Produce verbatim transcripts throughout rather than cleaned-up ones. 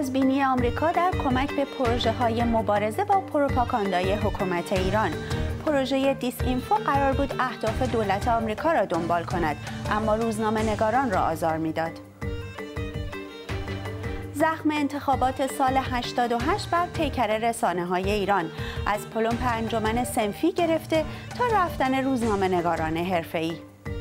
بازبینی آمریکا در کمک به پروژه‌های مبارزه با پروپاگاندای حکومت ایران. پروژه دیس اینفو قرار بود اهداف دولت آمریکا را دنبال کند، اما روزنامه‌نگاران را آزار می‌داد. زخم انتخابات سال هشتاد و هشت بر پیکر رسانه‌های ایران، از پلمپ انجمن صنفی گرفته تا رفتن روزنامه‌نگاران حرفه‌ای.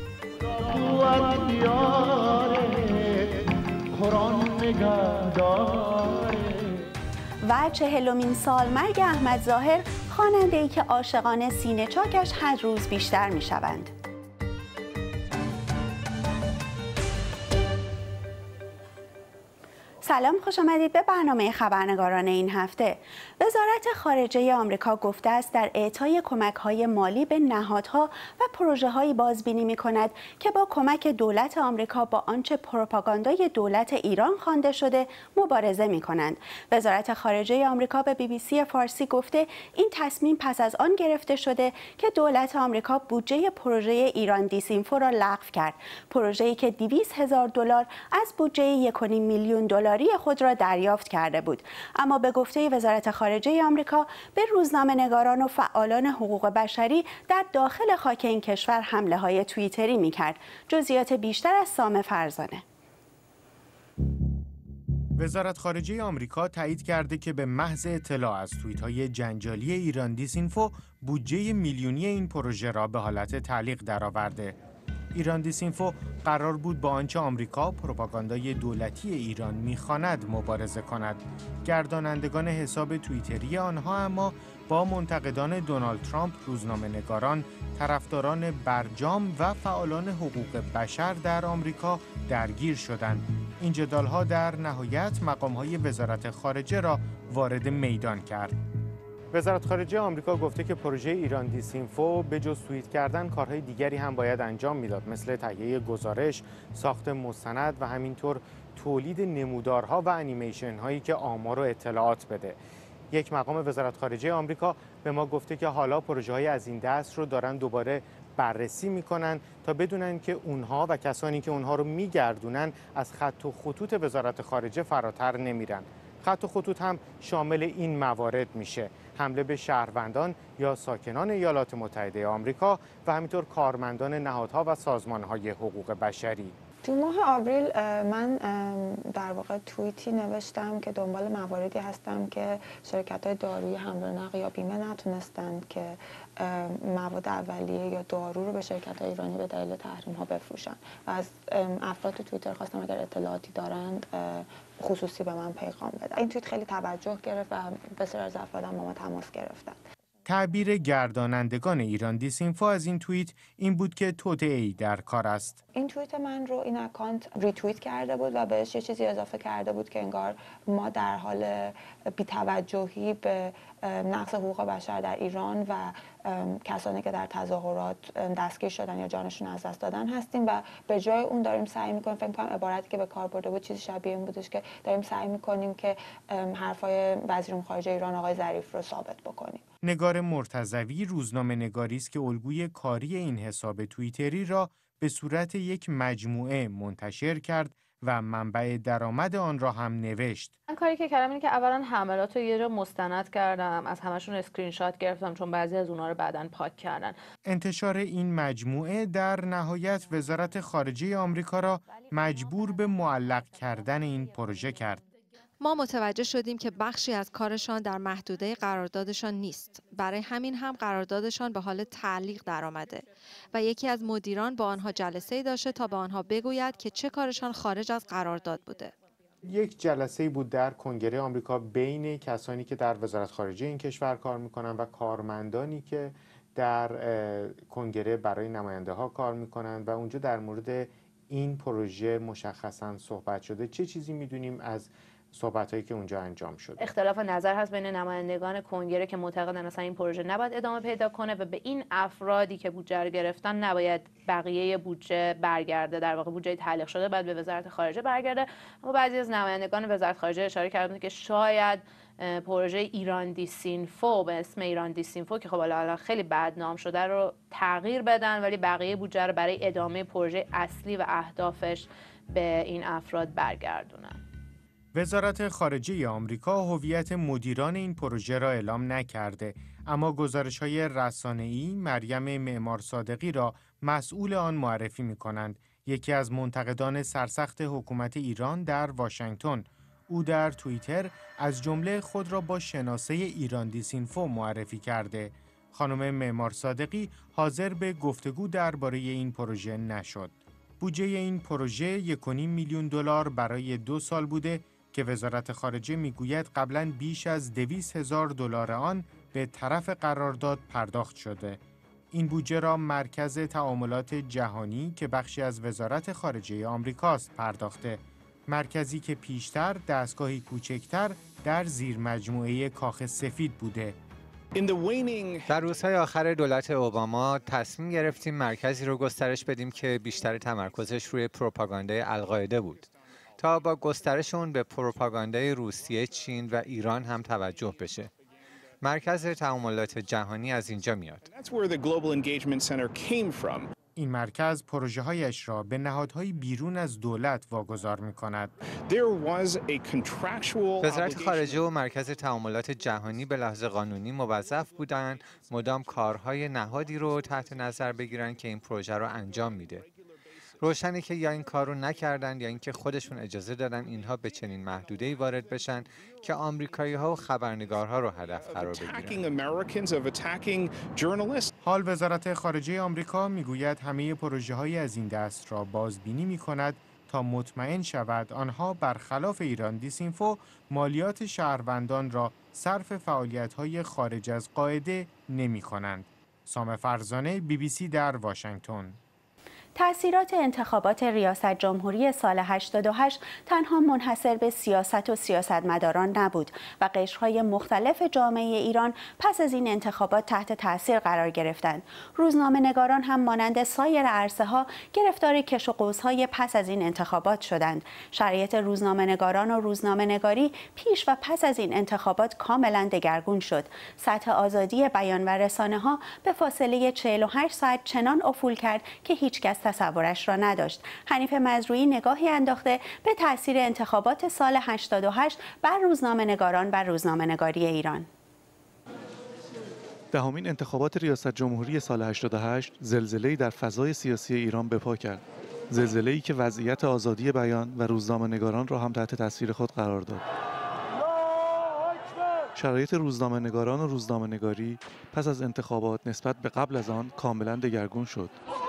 و چهلمین سال مرگ احمد ظاهر، خواننده‌ای که عاشقان سینه چاکش هر روز بیشتر می‌شوند. سلام، خوش آمدید به برنامه خبرنگاران این هفته. وزارت خارجه آمریکا گفته است در اعطای کمک‌های مالی به نهادها و پروژه‌هایی بازبینی می‌کند که با کمک دولت آمریکا با آنچه پروپاگاندای دولت ایران خوانده شده مبارزه می‌کنند. وزارت خارجه آمریکا به بی بی سی فارسی گفته این تصمیم پس از آن گرفته شده که دولت آمریکا بودجه پروژه ایران دیس اینفو را لغو کرد. پروژه‌ای که دویست هزار دلار از بودجه یک و نیم میلیون دلاری خود را دریافت کرده بود، اما به گفته وزارت خارجه آمریکا به روزنامه‌نگاران و فعالان حقوق بشری در داخل خاک این کشور حمله‌های توییتری می‌کرد. جزئیات بیشتر از سام فرزانه. وزارت خارجه آمریکا تایید کرده که به محض اطلاع از توییت‌های جنجالی ایران دیس اینفو بودجه میلیونی این پروژه را به حالت تعلیق درآورده. ایران دیس اینفو قرار بود با آنچه آمریکا پروپاگاندای دولتی ایران می‌خواند مبارزه کند. گردانندگان حساب توییتری آنها اما با منتقدان دونالد ترامپ، روزنامه‌نگاران، طرفداران برجام و فعالان حقوق بشر در آمریکا درگیر شدند. این جدال‌ها در نهایت مقام‌های وزارت خارجه را وارد میدان کرد. وزارت خارجه آمریکا گفته که پروژه ایران دیس اینفو به جز توییت کردن کارهای دیگری هم باید انجام میداد، مثل تهیه گزارش، ساخت مستند و همینطور تولید نمودارها و انیمیشن هایی که آمار و اطلاعات بده. یک مقام وزارت خارجه آمریکا به ما گفته که حالا پروژه های از این دست رو دارن دوباره بررسی میکنن تا بدونن که اونها و کسانی که اونها رو میگردونن از خط و خطوط وزارت خارجه فراتر نمیرن. خط و خطوط هم شامل این موارد میشه: حمله به شهروندان یا ساکنان ایالات متحده آمریکا و همینطور کارمندان نهادها و سازمانهای حقوق بشری. تو ماه آوریل من در واقع توییتی نوشتم که دنبال مواردی هستم که شرکت‌های دارویی حمل و نقل یا بیمه نتونستند که مواد اولیه یا دارو رو به شرکت‌های ایرانی به دلیل تحریم‌ها بفروشن و از افراد تو توییتر خواستم اگر اطلاعاتی دارند خصوصی به من پیغام بدن. این توییت خیلی توجه گرفت و بسیار از افراد با ما تماس گرفتن. تعبیر گردانندگان ایران دیس اینفو از این توییت این بود که توطئه‌ای در کار است. این توییت من رو این اکانت ریتوییت کرده بود و بهش یه چیزی اضافه کرده بود که انگار ما در حال بی‌توجهی به نقض حقوق بشر در ایران و کسانی که در تظاهرات دستگیر شدن یا جانشون از دست دادن هستیم و به جای اون داریم سعی می‌کنیم، فکر می‌کنم عبارتی که به کار برده بود چیزی شبیه این بودش که داریم سعی می‌کنیم که حرفای وزیر امور خارجه ایران آقای ظریف رو ثابت بکنیم. نگار مرتضوی روزنامه‌نگاری است که الگوی کاری این حساب توییتری را به صورت یک مجموعه منتشر کرد و منبع درآمد آن را هم نوشت. من کاری که کردم اینه که اولا حملات رو یه جا مستند کردم، از همشون اسکرین شات گرفتم چون بعضی از اونها رو بعداً پاک کردن. انتشار این مجموعه در نهایت وزارت خارجه آمریکا را مجبور به معلق کردن این پروژه کرد. ما متوجه شدیم که بخشی از کارشان در محدوده قراردادشان نیست. برای همین هم قراردادشان به حال تعلیق درآمده و یکی از مدیران با آنها جلسه‌ای داشته تا به آنها بگوید که چه کارشان خارج از قرارداد بوده. یک جلسه‌ای بود در کنگره آمریکا بین کسانی که در وزارت خارجه این کشور کار میکنن و کارمندانی که در کنگره برای نماینده ها کار میکنن و اونجا در مورد این پروژه مشخصاً صحبت شده. چه چیزی میدونیم از صحبتایی که اونجا انجام شد؟ اختلاف نظر هست بین نمایندگان کنگره که معتقدن اصلا این پروژه نباید ادامه پیدا کنه و به این افرادی که بودجه رو گرفتن نباید بقیه بودجه برگرده، در واقع بودجه تعلیق شده باید به وزارت خارجه برگرده. اما بعضی از نمایندگان وزارت خارجه اشاره کردند که شاید پروژه ایران دیس اینفو به اسم ایران دیس اینفو که خب حالا خیلی بدنام شده رو تغییر بدن، ولی بقیه بودجه رو برای ادامه پروژه اصلی و اهدافش به این افراد برگردونن. وزارت خارجه آمریکا هویت مدیران این پروژه را اعلام نکرده، اما گزارش‌های رسانه‌ای مریم معمار صادقی را مسئول آن معرفی می‌کنند. یکی از منتقدان سرسخت حکومت ایران در واشنگتن، او در توییتر از جمله خود را با شناسه ایراندیسینفو معرفی کرده. خانم معمار صادقی حاضر به گفتگو درباره این پروژه نشد. بودجه این پروژه یک و نیم میلیون دلار برای دو سال بوده که وزارت خارجه میگوید قبلاً بیش از دویست هزار دلار آن به طرف قرارداد پرداخت شده. این بودجه را مرکز تعاملات جهانی که بخشی از وزارت خارجه آمریکاست پرداخته، مرکزی که پیشتر دستگاهی کوچکتر در زیر مجموعه کاخ سفید بوده. در روزهای آخر دولت اوباما تصمیم گرفتیم مرکزی رو گسترش بدیم که بیشتر تمرکزش روی پروپاگاندای القاعده بود تا با گسترش اون به پروپاگاندای روسیه، چین و ایران هم توجه بشه. مرکز تعاملات جهانی از اینجا میاد. این مرکز پروژه‌هایش را به نهادهای بیرون از دولت واگذار می‌کند. وزارت خارجه و مرکز تعاملات جهانی به لحاظ قانونی موظف بودند مدام کارهای نهادی رو تحت نظر بگیرن که این پروژه رو انجام میده. روشنه که یا این کار رو نکردن یا اینکه خودشون اجازه دادن اینها به چنین محدوده‌ای وارد بشن که آمریکایی‌ها و خبرنگارها رو هدف قرار بگیرن. حال وزارت خارجه آمریکا میگوید همه پروژه‌های از این دست را بازبینی می‌کند تا مطمئن شود آنها برخلاف ایراندیسینفو مالیات شهروندان را صرف فعالیت‌های خارج از قاعده نمی‌کنند. سام فرزانه، بی بی سی در واشنگتن. تأثیرات انتخابات ریاست جمهوری سال هشتاد و هشت تنها منحصر به سیاست و سیاستمداران نبود و قشرهای مختلف جامعه ایران پس از این انتخابات تحت تأثیر قرار گرفتند. روزنامه‌نگاران هم مانند سایر عرصه‌ها گرفتار کش و قوس‌های پس از این انتخابات شدند. شرایط روزنامه‌نگاران و روزنامه‌نگاری پیش و پس از این انتخابات کاملا دگرگون شد. سطح آزادی بیان و رسانه‌ها به فاصله چهل و هشت ساعت چنان افول کرد که هیچ کس تصورش را نداشت. حنیف مزروعی نگاهی انداخته به تأثیر انتخابات سال هشتاد و هشت بر روزنامه‌نگاران و روزنامه‌نگاری ایران. دهمین انتخابات ریاست جمهوری سال هشتاد و هشت زلزله‌ای در فضای سیاسی ایران به پا کرد. زلزله‌ای که وضعیت آزادی بیان و روزنامه‌نگاران را هم تحت تاثیر خود قرار داد. شرایط روزنامه‌نگاران و روزنامه‌نگاری پس از انتخابات نسبت به قبل از آن کاملا دگرگون شد.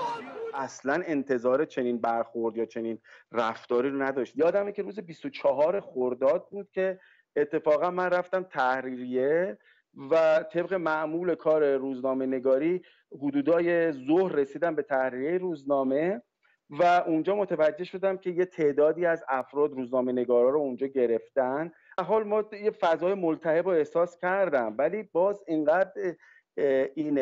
اصلا انتظار چنین برخورد یا چنین رفتاری رو نداشت. یادمه که روز بیست و چهارم خرداد بود که اتفاقا من رفتم تحریریه و طبق معمول کار روزنامه نگاری حدودای ظهر رسیدم به تحریریه روزنامه و اونجا متوجه شدم که یه تعدادی از افراد روزنامه نگارا رو اونجا گرفتن. حال ما یه فضای ملتهب رو احساس کردم، ولی باز اینقدر این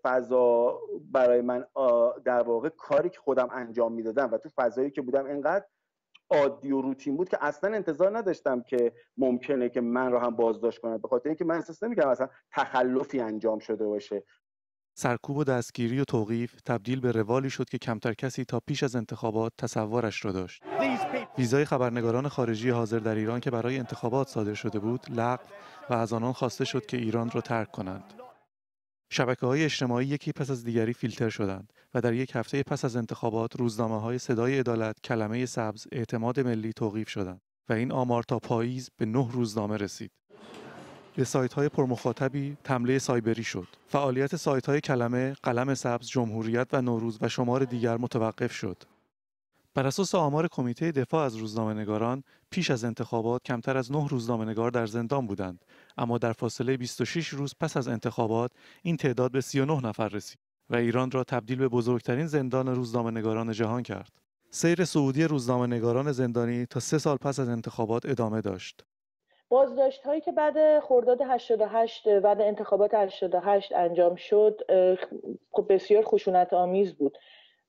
فضا برای من در واقع کاری که خودم انجام میدادم و تو فضایی که بودم اینقدر عادی و روتین بود که اصلا انتظار نداشتم که ممکنه که من رو هم بازداشت کنند، به خاطر اینکه من احساس نمی‌کردم اصلا تخلفی انجام شده باشه. سرکوب و دستگیری و توقیف تبدیل به روالی شد که کمتر کسی تا پیش از انتخابات تصورش را داشت. ویزای خبرنگاران خارجی حاضر در ایران که برای انتخابات صادر شده بود لغو و از آنان خواسته شد که ایران را ترک کنند. شبکه‌های اجتماعی یکی پس از دیگری فیلتر شدند و در یک هفته پس از انتخابات روزنامه‌های صدای عدالت، کلمه سبز، اعتماد ملی توقیف شدند و این آمار تا پاییز به نه روزنامه رسید. به سایت‌های پرمخاطبی حمله سایبری شد. فعالیت سایت‌های کلمه، قلم سبز، جمهوریت و نوروز و شمار دیگر متوقف شد. بر اساس آمار کمیته دفاع از روزنامه‌نگاران، پیش از انتخابات کمتر از نه روزنامه‌نگار در زندان بودند، اما در فاصله بیست و شش روز پس از انتخابات این تعداد به سی و نه نفر رسید و ایران را تبدیل به بزرگترین زندان روزنامه‌نگاران جهان کرد. سیر صعودی روزنامه‌نگاران زندانی تا سه سال پس از انتخابات ادامه داشت. بازداشت‌هایی که بعد خرداد هشتاد و هشت بعد انتخابات هشتاد و هشت انجام شد بسیار خشونت‌آمیز بود،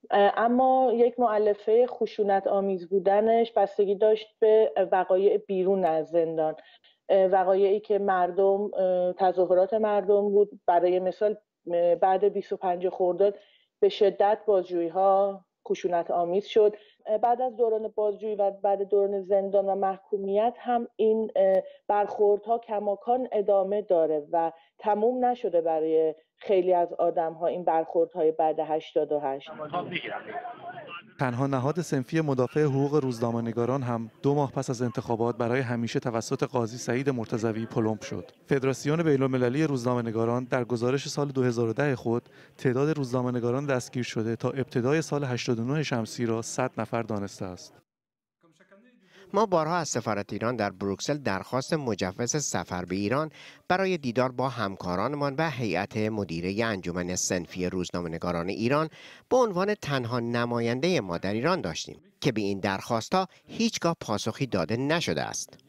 اما یک مؤلفه خشونت آمیز بودنش بستگی داشت به وقایع بیرون از زندان، وقایعی که مردم تظاهرات مردم بود. برای مثال بعد بیست و پنج خرداد به شدت بازجویی‌ها خشونت آمیز شد. بعد از دوران بازجویی و بعد دوران زندان و محکومیت هم این برخوردها کماکان ادامه داره و تموم نشده برای خیلی از آدم‌ها این برخوردهای بعد هشتاد و هشت. تنها نهاد صنفی مدافع حقوق روزنامه‌نگاران هم دو ماه پس از انتخابات برای همیشه توسط قاضی سعید مرتضوی پلمپ شد. فدراسیون بین‌المللی روزنامه‌نگاران در گزارش سال دو هزار و ده خود تعداد روزنامه‌نگاران دستگیر شده تا ابتدای سال هشتاد و نه شمسی را صد نفر دانسته است. ما بارها از سفارت ایران در بروکسل درخواست مجوز سفر به ایران برای دیدار با همکارانمان و هیئت مدیره انجمن صنفی روزنامه‌نگاران ایران به عنوان تنها نماینده ما در ایران داشتیم که به این درخواست‌ها هیچگاه پاسخی داده نشده است.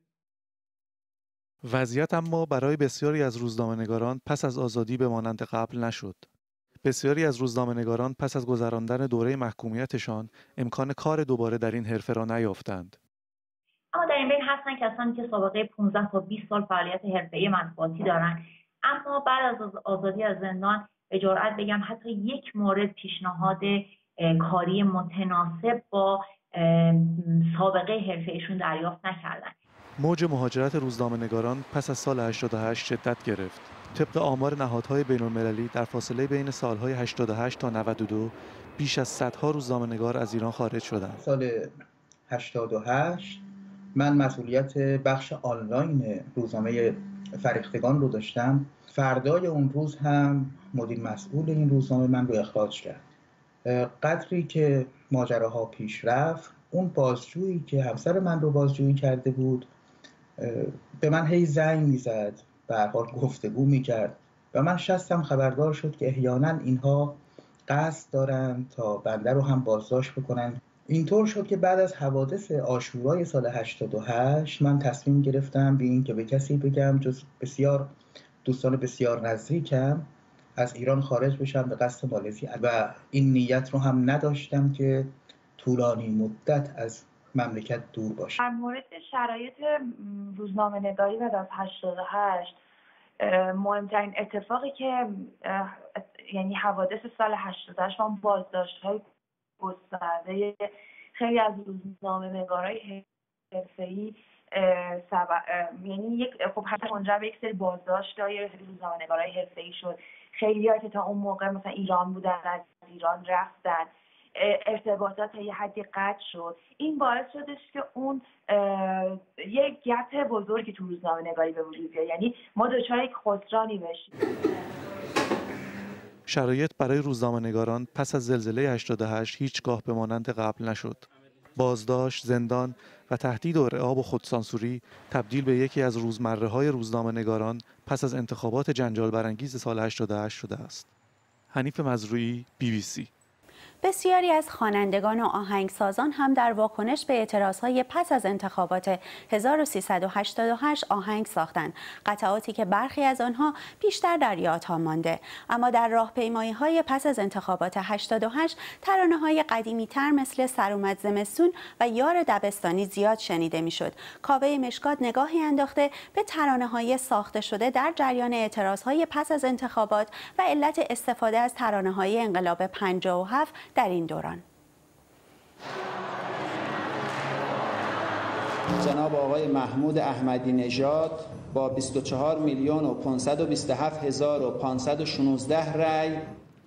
وضعیت اما برای بسیاری از روزنامه‌نگاران پس از آزادی به مانند قبل نشد. بسیاری از روزنامه‌نگاران پس از گذراندن دوره محکومیتشان امکان کار دوباره در این حرفه را نیافتند. اما در این بین هستن کسانی که سابقه پانزده تا بیست سال فعالیت حرفه‌ای مطبوعاتی دارن، اما بعد از آزادی از زندان به جرئت بگم حتی یک مورد پیشنهاد کاری متناسب با سابقه حرفه‌ایشون دریافت نکردن. موج مهاجرت روزنامه‌نگاران پس از سال هشتاد و هشت شدت گرفت. طبق آمار نهادهای بین‌المللی در فاصله بین سالهای هشتاد و هشت تا نود و دو بیش از صدها روزنامه‌نگار از ایران خارج شدند. سال هشتاد و هشت من مسئولیت بخش آنلاین روزنامه فرهیختگان رو داشتم. فردای اون روز هم مدیر مسئول این روزنامه من رو اخراج کرد. قدری که ماجراها پیش رفت، اون بازجویی که همسر من رو بازجویی کرده بود به من هی زنگ میزد، به هر حال گفتگو میکرد و من شستم خبردار شد که احیانا اینها قصد دارن تا بنده رو هم بازداشت بکنن. اینطور شد که بعد از حوادث عاشورای سال هشتاد و هشت من تصمیم گرفتم به این که به کسی بگم جز بسیار دوستان بسیار نزدیکم از ایران خارج بشم به قصد مالزی و این نیت رو هم نداشتم که طولانی مدت از مملکت دور باشم. در مورد شرایط روزنامه‌نگاری بعد از هشتاد و هشت مهمترین اتفاقی که یعنی حوادث سال هشتاد و هشت و بازداشت‌های گسترده خیلی از روزنامه‌نگارای حرفه‌ای یعنی یک خب حتی منجر به یک سری بازداشت‌های خیلی روزنامه‌نگارای حرفه‌ای شد. خیلی‌ها که تا اون موقع مثلا ایران بودن از ایران رفتن، ارتباطات تا یه حدی قطع شد. این باعث شدش که اون یک گپ بزرگی تو روزنامه‌نگاری به وجود بیاد، یعنی ما دچار یک خسرانی بشیم. شرایط برای روزنامه‌نگاران پس از زلزله هشتاد و هشت هیچگاه به مانند قبل نشد. بازداشت، زندان و تهدید و رعاب و خودسانسوری تبدیل به یکی از روزمره‌های روزنامه‌نگاران پس از انتخابات جنجال برانگیز سال هشتاد و هشت شده است. حنیف مزروعی، بی بی سی. بسیاری از خوانندگان و آهنگسازان هم در واکنش به اعتراضهای پس از انتخابات هزار و سیصد و هشتاد و هشت آهنگ ساختند، قطعاتی که برخی از آنها بیشتر در یادها مانده. اما در راهپیمایی‌های پس از انتخابات هشتاد و هشت ترانه‌های قدیمی‌تر مثل سر اومد زمستون و یار دبستانی زیاد شنیده می‌شد. کاوه مشکات نگاهی انداخته به ترانه‌های ساخته شده در جریان اعتراضهای پس از انتخابات و علت استفاده از ترانه‌های انقلاب پنجاه و هفت در این دوران. جناب آقای محمود احمدی نژاد با بیست و چهار میلیون و پانصد و بیست و هفت هزار و پانصد و شانزده رای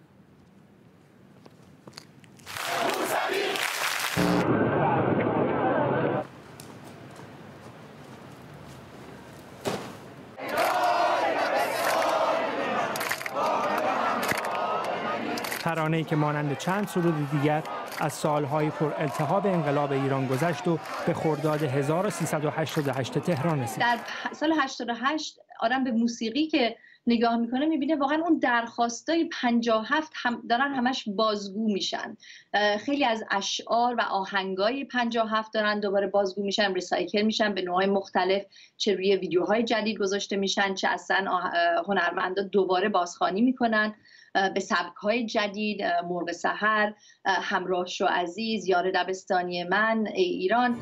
ترانه‌ای که مانند چند سرود دیگر از سالهای پر التهاب انقلاب ایران گذشت و به خرداد هزار و سیصد و هشتاد و هشت تهران رسید. در سال هشتاد و هشت آدم به موسیقی که نگاه میکنه میبینه واقعا اون درخواستای پنجاه و هفت هم دارن همش بازگو میشن. خیلی از اشعار و آهنگای پنجاه و هفت دارن دوباره بازگو میشن، ریسایکل میشن به نوعهای مختلف، چه روی ویدیوهای جدید گذاشته میشن، چه اصلا هنرمندا دوباره بازخوانی میکنن به سبک‌های جدید، مرغ سحر، همراه شو عزیز، یار دبستانی من، ای ایران.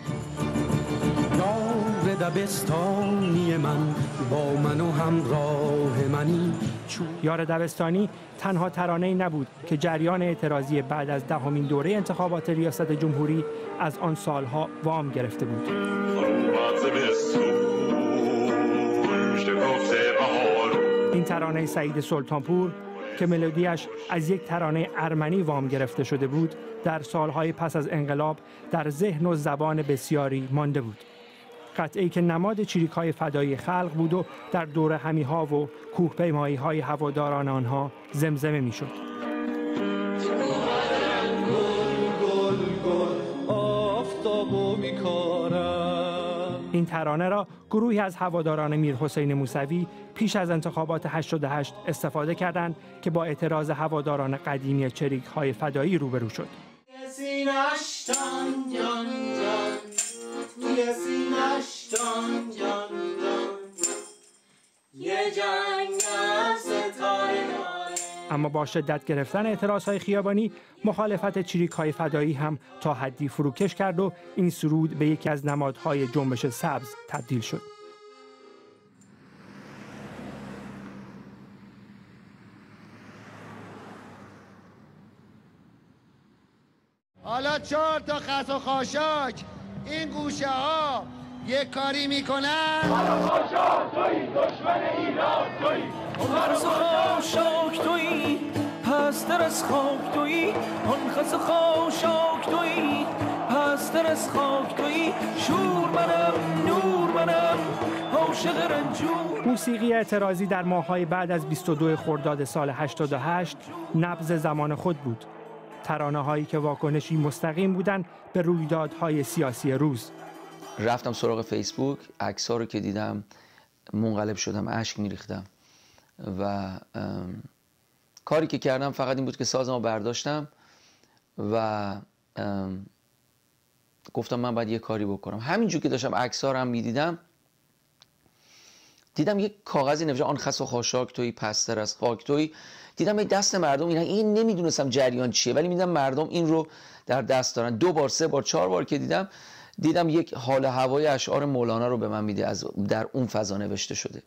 یار دبستانی من با من و همراه منی، یار دبستانی تنها ترانه‌ای نبود که جریان اعتراضی بعد از دهمین دوره انتخابات ریاست جمهوری از آن سالها وام گرفته بود. این ترانه سعید سلطانپور که ملودیش از یک ترانه ارمنی وام گرفته شده بود، در سالهای پس از انقلاب در ذهن و زبان بسیاری مانده بود. قطعه‌ای که نماد چریک‌های فدایی خلق بود و در دور همی‌ها و کوهپیمایی‌های هواداران آنها زمزمه می‌شد. این ترانه را گروهی از هواداران میرحسین موسوی پیش از انتخابات هشتاد و هشت استفاده کردند که با اعتراض هواداران قدیمی چریک‌های فدایی روبرو شد. اما با شدت گرفتن اعتراضهای خیابانی، مخالفت چریک‌های فدایی هم تا حدی فروکش کرد و این سرود به یکی از نمادهای جنبش سبز تبدیل شد. حالا چهار تا خس و خاشاک این گوشه ها یک کاری میکنن. خس و خاشاک تویی دشمن ایران تویی، خس و خاشاک تویی پستر از خاک تویی، آن خس و خاشاک تویی پستر از خاک تویی، شور منم نور منم عاشق رنجور. موسیقی اعتراضی در ماه‌های بعد از بیست و دو خرداد سال هشتاد و هشت نبض زمان خود بود. ترانه‌هایی که واکنشی مستقیم بودند به رویدادهای سیاسی روز. رفتم سراغ فیسبوک، عکس‌ها رو که دیدم منقلب شدم، اشک می‌ریختم و کاری که کردم فقط این بود که سازمو برداشتم و گفتم من باید یه کاری بکنم. همینجور که داشتم عکس‌ها رو هم می‌دیدم، دیدم یک کاغذی نوشته آن خس و خاشاک تویی پستر از خاک تویی. دیدم این دست مردم اینا، این نمیدونستم جریان چیه، ولی میدم مردم این رو در دست دارن. دو بار سه بار چهار بار که دیدم دیدم یک حال هوای اشعار مولانا رو به من میده، از در اون فضا نوشته شده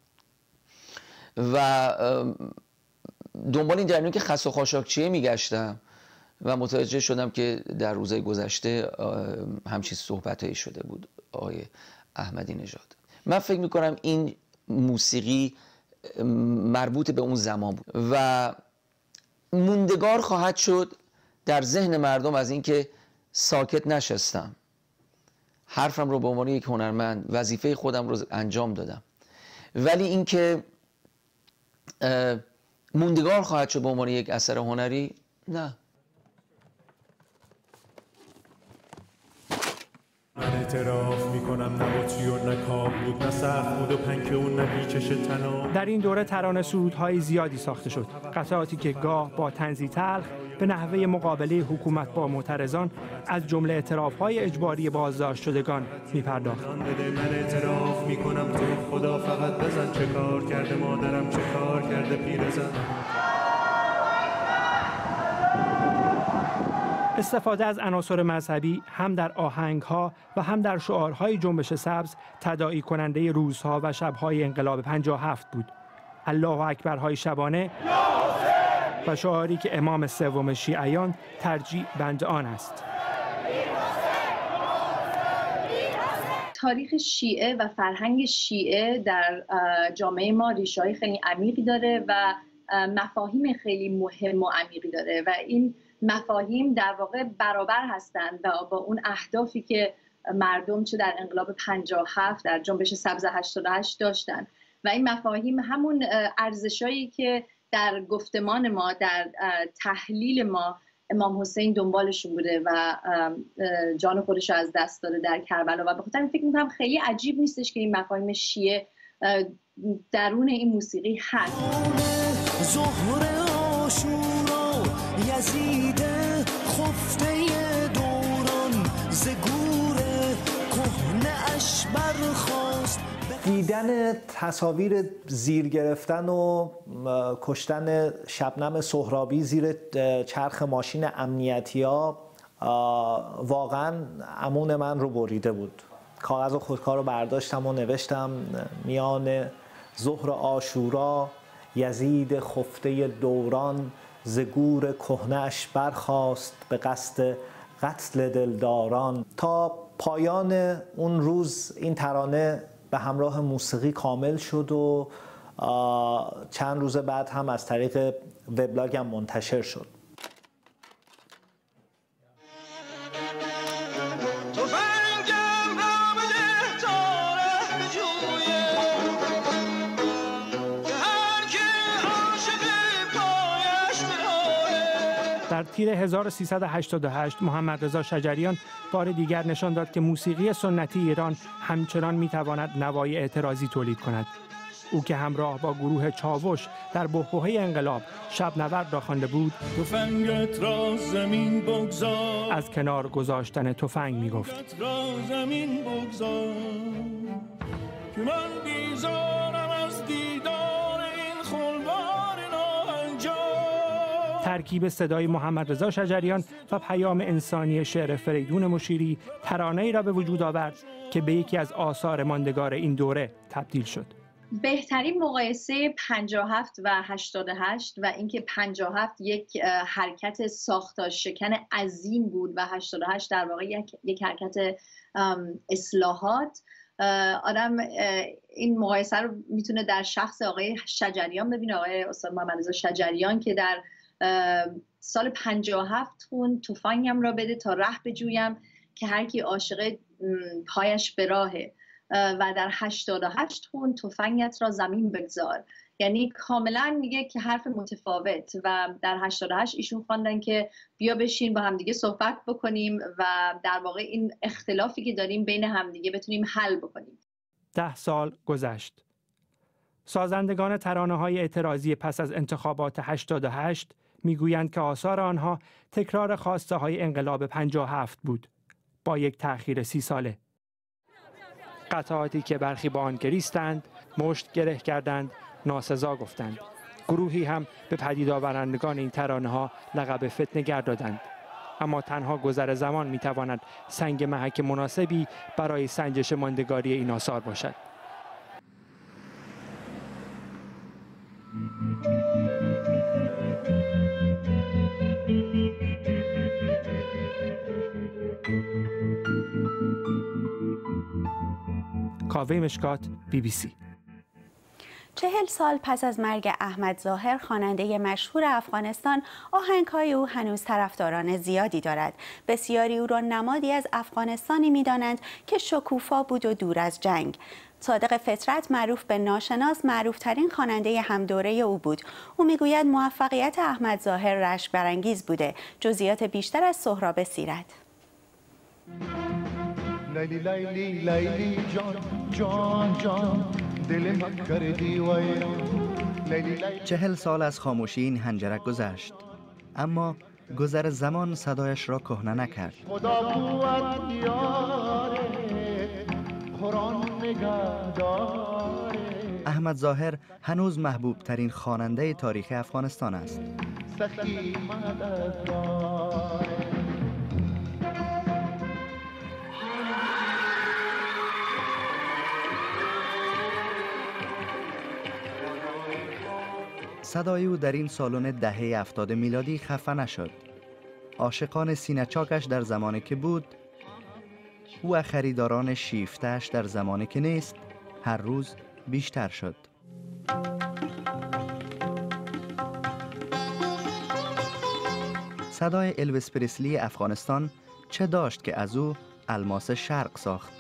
و دنبال این جریان که خس و خاشاک چیه میگشتم و متوجه شدم که در روزهای گذشته همچین صحبتایی شده بود آقای احمدی نژاد. من فکر میکنم این موسیقی مربوط به اون زمان بود و موندگار خواهد شد در ذهن مردم از اینکه ساکت نشستم، حرفم رو به عنوان یک هنرمند وظیفه خودم رو انجام دادم، ولی اینکه موندگار خواهد شد به عنوان یک اثر هنری، نه. من اعتراف میکنم نه بطری و نه کام بود، نه سخت بود و پنکه و نه بیچش تنام. در این دوره ترانه سرودهای زیادی ساخته شد، قطعاتی که گاه با طنزی تلخ به نحوه مقابله حکومت با معترضان از جمله اعتراف‌های اجباری بازداشت شدگان می‌پرداخت. من اعتراف میکنم تو خدا فقط بزن، چه کار کرده مادرم چه کار کرده پیرزن. استفاده از عناصر مذهبی هم در آهنگ‌ها و هم در شعارهای جنبش سبز تداعی کننده روزها و شب‌های انقلاب پنجاه و هفت بود. الله اکبرهای شبانه و شعاری که امام سوم شیعیان ترجیح بند آن است. تاریخ شیعه و فرهنگ شیعه در جامعه ما ریشه‌های خیلی عمیقی داره و مفاهیم خیلی مهم و عمیقی داره و این مفاهیم در واقع برابر هستند و با اون اهدافی که مردم چه در انقلاب پنجاه و هفت در جنبش سبز هشتاد و هشت داشتن و این مفاهیم همون ارزشایی که در گفتمان ما، در تحلیل ما امام حسین دنبالشون بوده و جان خودش رو از دست داده در کربلا و به خاطر این فکر می‌کنم خیلی عجیب نیستش که این مفاهیم شیعه درون این موسیقی هست. یزید خفته دوران ز گور کهنه اش برخاست. دیدن تصاویر زیر گرفتن و کشتن شبنم سهرابی زیر چرخ ماشین امنیتی‌ها واقعا امون من رو بریده بود. کاغذ و خودکار رو برداشتم و نوشتم میان ظهر عاشورا یزید خفته دوران ز گور کهنه‌اش برخاست به قصد قتل دلداران. تا پایان اون روز این ترانه به همراه موسیقی کامل شد و چند روز بعد هم از طریق وبلاگ هم منتشر شد. در تیر هزار و سیصد و هشتاد و هشت محمد رضا شجریان بار دیگر نشان داد که موسیقی سنتی ایران همچنان میتواند نوای اعتراضی تولید کند. او که همراه با گروه چاوش در بحبوحه انقلاب شب نورد را خوانده بود، تفنگت را زمین بگذار، از کنار گذاشتن تفنگ میگفت. زمین بگذار که من بیزارم از دیدار این خلوار ناهنجار. ترکیب صدای محمد رضا شجریان و پیام انسانی شعر فریدون مشیری ترانه‌ای را به وجود آورد که به یکی از آثار ماندگار این دوره تبدیل شد. بهترین مقایسه پنجاه و هفت و هشتاد و هشت و اینکه پنجاه و هفت یک حرکت ساختار شکن عظیم بود و هشتاد و هشت در واقع یک, یک حرکت اصلاحات، آدم این مقایسه رو میتونه در شخص آقای شجریان ببینه، آقای استاد محمد رضا شجریان که در سال پنجاه و هفت خون تفنگم را بده تا ره بجویم که هر کی عاشق پایش به راهه، و در هشتاد و هشت خون تفنگت را زمین بگذار. یعنی کاملا میگه که حرف متفاوت. و در هشتاد و هشت ایشون خواندن که بیا بشین با همدیگه صحبت بکنیم و در واقع این اختلافی که داریم بین همدیگه بتونیم حل بکنیم. ده سال گذشت. سازندگان ترانه‌های اعتراضی پس از انتخابات هشتاد و هشت میگویند که آثار آنها تکرار خواسته های انقلاب پنجاه و هفت بود با یک تأخیر سی ساله. قطعاتی که برخی با آن گریستند، مشت گره کردند، ناسزا گفتند. گروهی هم به پدید آورندگان این ترانه‌ها لقب فتنه‌گر دادند. اما تنها گذر زمان میتواند سنگ محک مناسبی برای سنجش ماندگاری این آثار باشد. کاوه مشکات، بی بی سی. چهل سال پس از مرگ احمد ظاهر، خواننده مشهور افغانستان، آهنگ‌های او هنوز طرفداران زیادی دارد. بسیاری او را نمادی از افغانستانی می‌دانند که شکوفا بود و دور از جنگ. صادق فطرت، معروف به ناشناس، معروف‌ترین خواننده همدوره او بود. او می‌گوید موفقیت احمد ظاهر رشک برانگیز بوده. جزئیات بیشتر از سهراب سیرت. لیلی لیلی لیلی جان جان جان دل من کردی ویران. چهل سال از خاموشی این حنجرک گذشت، اما گذر زمان صدایش را کهنه نکرد. خدا قوت یاره قرآن نگهداره. احمد ظاهر هنوز محبوب ترین خواننده تاریخ افغانستان است. سخی مددگاره. صدای او در این سالن دهه هفتاد میلادی خفه نشد. عاشقان سینه چاکش در زمانی که بود و خریداران شیفتش در زمانی که نیست هر روز بیشتر شد. صدای الویس پریسلی افغانستان چه داشت که از او الماس شرق ساخت.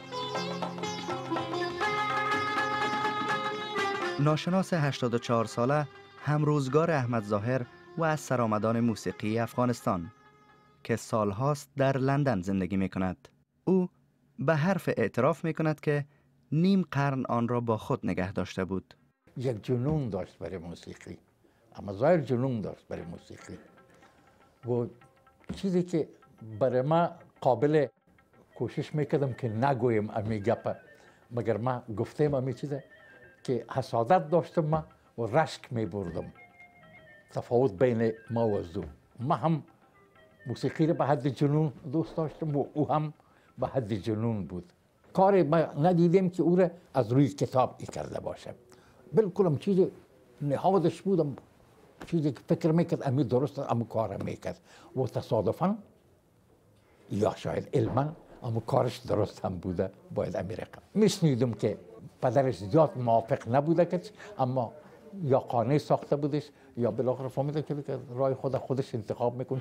ناشناس هشتاد و چهار ساله همروزگار احمد ظاهر و از سرآمدان موسیقی افغانستان که سالهاست در لندن زندگی می کند. او به حرف اعتراف می کند که نیم قرن آن را با خود نگه داشته بود. یک جنون داشت برای موسیقی. احمد ظاهر جنون داشت برای موسیقی. و چیزی که برای ما قابل کوشش میکردم که نگویم امی گپه، مگر ما گفتم امی چیزه که حسادت داشتم ما و رشک می بردم. تفاوت بین ما و از دو. ما هم موسیقی رو به حد جنون دوست داشتم و او هم به حد جنون بود. کار ما ندیدیم که او را از روی کتاب ای کرده باشه. بالکل هم چیز نهادش بودم، چیزی که فکر میکرد امی درست اما کار میکرد و تصادفاً یا شاید علما اما کارش درست هم بوده باید امی رقم. میشنیدم که پدرش زیاد موافق نبوده که اما یا قانع ساخته بودش یا بالاخره فهمیدم که راه خود خودش انتخاب میکنه.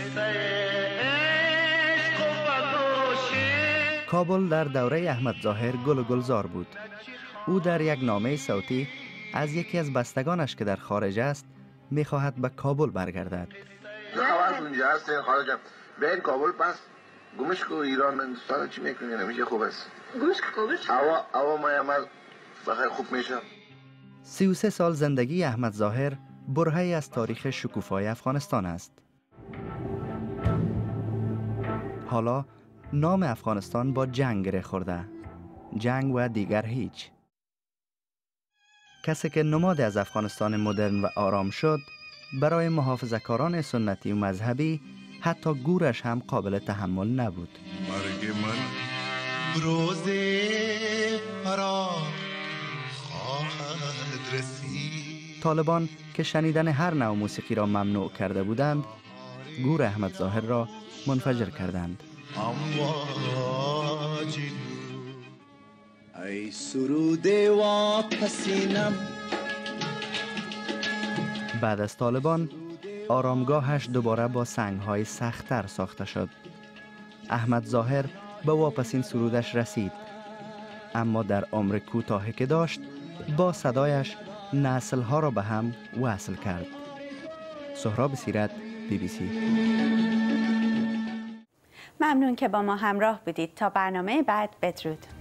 کابل در دوره احمد ظاهر گل و گلزار بود. او در یک نامه صوتی از یکی از بستگانش که در خارج است میخواهد به کابل برگردد. خواهد اونجا هست خارجم برین کابل، پس گمش کو ایران هندوستان چی میکنی نمیشه خوب است. گمش کابل هوا هوا ما بخیر خوب میشه. سی و سه سال زندگی احمد ظاهر برهه‌ای از تاریخ شکوفای افغانستان است. حالا نام افغانستان با جنگ گره خورده. جنگ و دیگر هیچ. کسی که نماد از افغانستان مدرن و آرام شد، برای محافظه‌کاران سنتی و مذهبی حتی گورش هم قابل تحمل نبود. مرگ من روز فرار خواهد رسید. طالبان که شنیدن هر نوع موسیقی را ممنوع کرده بودند، گور احمد ظاهر را منفجر کردند. ای سرود واپسینم. بعد از طالبان آرامگاهش دوباره با سنگ‌های سخت‌تر ساخته شد. احمد ظاهر به واپسین سرودش رسید، اما در عمر کوتاهی که داشت با صدایش نسل‌ها را به هم وصل کرد. سهراب سیرت، بی بی سی. ممنون که با ما همراه بودید. تا برنامه بعد، بدرود.